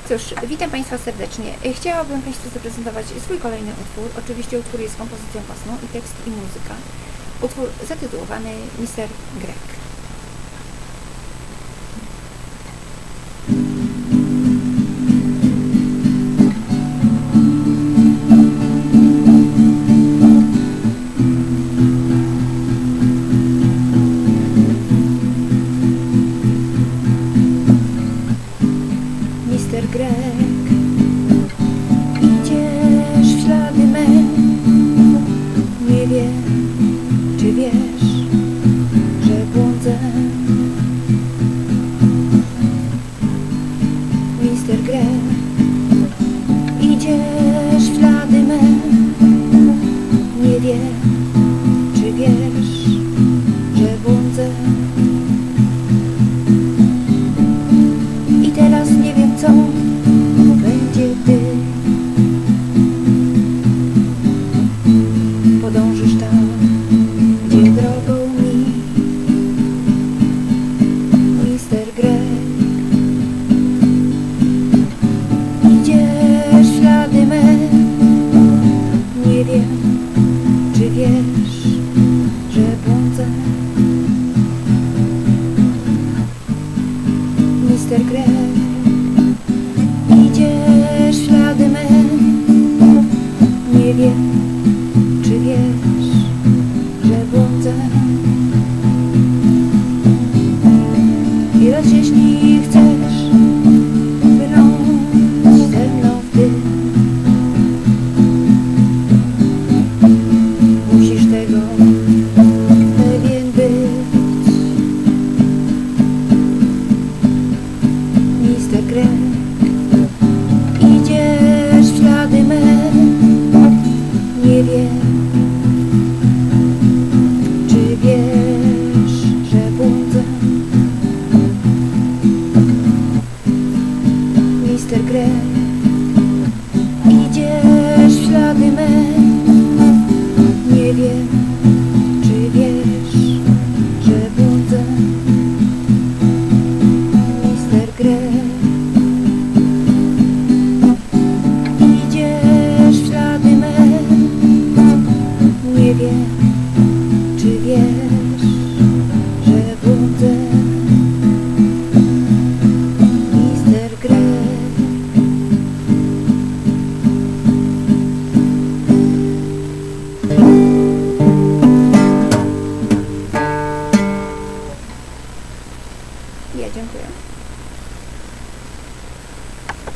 Cóż, witam Państwa serdecznie. Chciałabym Państwu zaprezentować swój kolejny utwór. Oczywiście utwór jest kompozycją własną i tekst i muzyka. Utwór zatytułowany Mr. Greg. Mr. Greg, idziesz w ślady me. Nie wiem, czy wiesz, że błądzę. Mr. Greg, idziesz w ślady me. Nie wiem, czy wiesz, że błądzę. I teraz nie wiem, co będzie, gdy podążysz tam, gdzie drogą mi. Mr. Greg, idziesz w ślady me. Nie wiem, czy wiesz, że błądzę. Mr. Greg, idziesz w ślady me. Nie wiem,